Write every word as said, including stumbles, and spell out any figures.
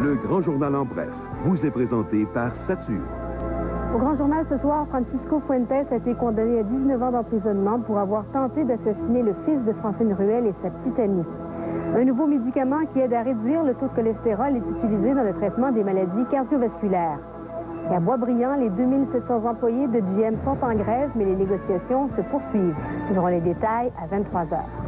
Le Grand Journal en bref vous est présenté par Satur. Au Grand Journal ce soir, Francisco Fuentes a été condamné à dix-neuf ans d'emprisonnement pour avoir tenté d'assassiner le fils de Francine Ruel et sa petite amie. Un nouveau médicament qui aide à réduire le taux de cholestérol est utilisé dans le traitement des maladies cardiovasculaires. Et à Boisbriand, les deux mille sept cents employés de G M sont en grève, mais les négociations se poursuivent. Nous aurons les détails à vingt-trois heures.